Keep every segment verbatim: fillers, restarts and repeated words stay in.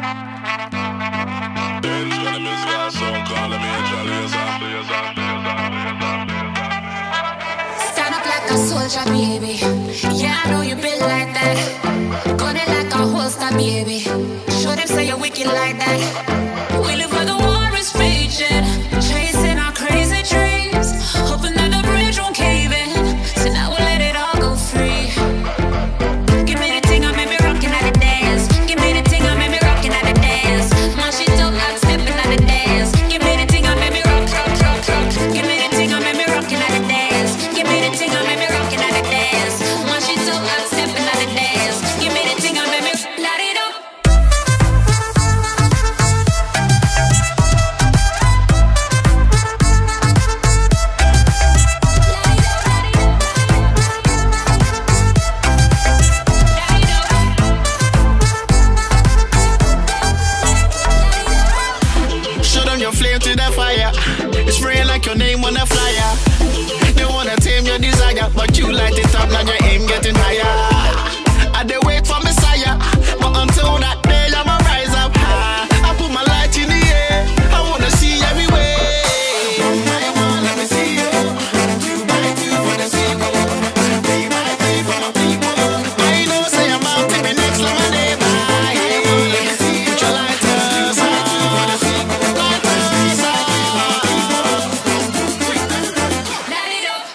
Stand up like a soldier, baby. Yeah, I know you been like that. Gun it like a holster, baby. Show them say you're wicked like that. We live where the war is raging, chasing our crazy dreams, hoping that the bridge won't cave in. So now we'll let it all go free. Give me the thing, I made me rockin' at the dance. Give me the thing, I made me rockin' at the dance. My shit dope like stepping at the dance. Give me the thing, I made me rock, rock, rock, rock. Give me the thing, I made me rockin' at the dance. Give me the thing, I made me rockin' at the dance. My shit dope like stepping at the dance. Give me the thing, I made me light it up. Show them your flame to the fire. It's spraying like your name on a flyer. They wanna tame your desire, but you light it up, now your aim getting higher. I dey wait for Messiah, but until that day I'ma rise up high. I put my light in the air, I wanna see everywhere. One by one, let me see you. Two by two for the sequel. Three by three for my people. I know say I'm out to be next to my neighbor. Let me see you. Put your lighters on. For the sequel. Lighters on. Light it up.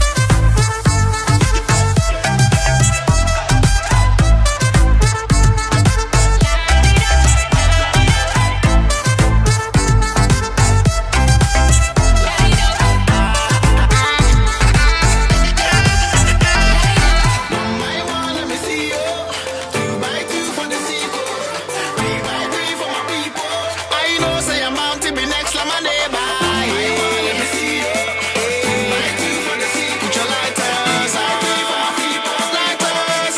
One by one, let me see you. Two by two for the sequel. Three by three for my people. I know say I'm out to be next to my neighbor. Let me see you. Two by two for the sequel. Put your lighters on. For my people. Lighters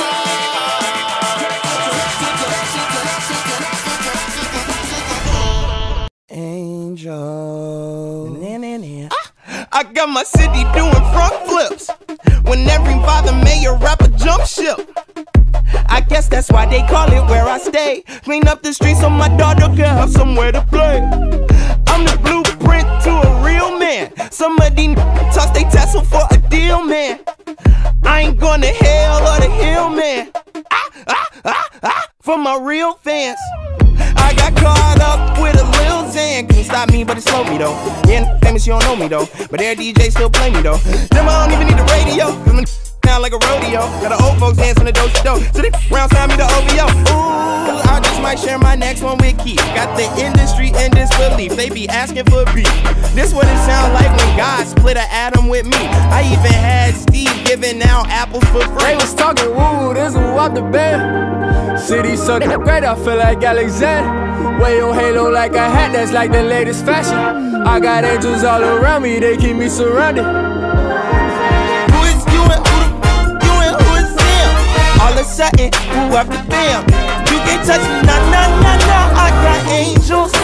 on. Angel. I got my city doing front flips. When every father mayor rapper jump ship. I guess that's why they call it where I stay. Clean up the streets so my daughter can have somewhere to play. I'm the blueprint to a real man. Some of these toss they tassel for a deal, man. I ain't going to hell or the hill, man. Ah, ah, ah, ah, for my real fans. I got caught up with a Lil Xan. Couldn't stop me, but it slowed me though. Yeah, famous, you don't know me though, but their D J still play me though. Them I don't even need the radio. Now like a rodeo, got the old folks dancing the dope dope, so they round sound me the O V O. Ooh, I just might share my next one with Keith. Got the industry in disbelief, they be asking for beef. This what it sound like when God split an atom with me. I even had Steve giving out apples for free. They was talking woo, this was off the bed. City so great, I feel like Alexander. Wear your halo like a hat, that's like the latest fashion. I got angels all around me, they keep me surrounded. Who is you and who, the, you and who is them? All of a sudden, who after them? You can't touch me, nah, nah, nah, nah. I got angels.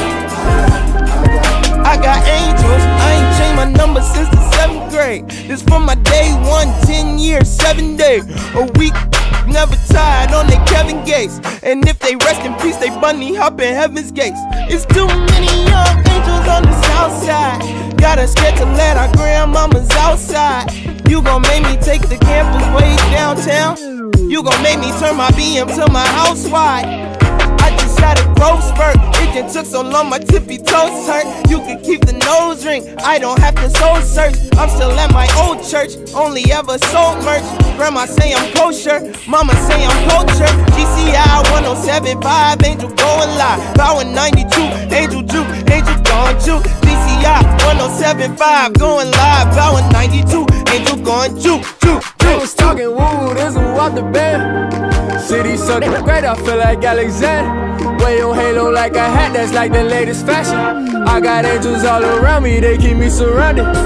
I got angels. I ain't changed my number since the seventh grade. This from my day one, ten years, seven days, a week. Never tired on they Kevin Gates. And if they rest in peace, they bunny hop in heaven's gates. It's too many young angels on the south side. Got us scared to let our grandmamas outside. You gon' make me take the campus way downtown. You gon' make me turn my B M to my house wide. I just had a growth spurt. It just took so long my tippy toes hurt. You can keep the nose ring, I don't have to soul search. I'm still at my old church, only ever sold merch. Grandma say I'm kosher, mama say I'm culture. G C I one oh seven point five, Angel going live. Power ninety-two, Angel Juke, Angel gone juke. G C I one oh seven point five, going live. Power ninety-two, Angel gone juke, juke, They juke. was talking woo, this was off the bed. City so great, I feel like Alexander. Wear your halo like a hat, that's like the latest fashion. I got angels all around me, they keep me surrounded. Off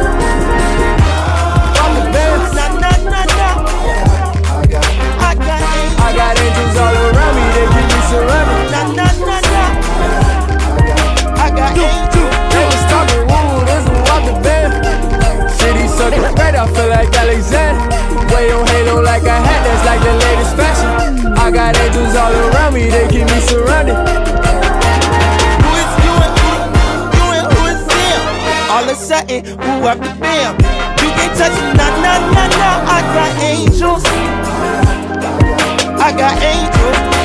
the bed. Nah, nah, nah, nah. I got angels. I got angels all around me, they keep me surrounded. Nah, nah, nah, nah. I got angels. They was talking woo, this was off the bed. City so great, I feel like Alexander. Wear your halo like a hat, that's like the latest fashion. I got angels all around me, they keep me surrounded. sudden, who up the bam. You can't touch me, nah, nah, nah, nah. I got angels. I got angels.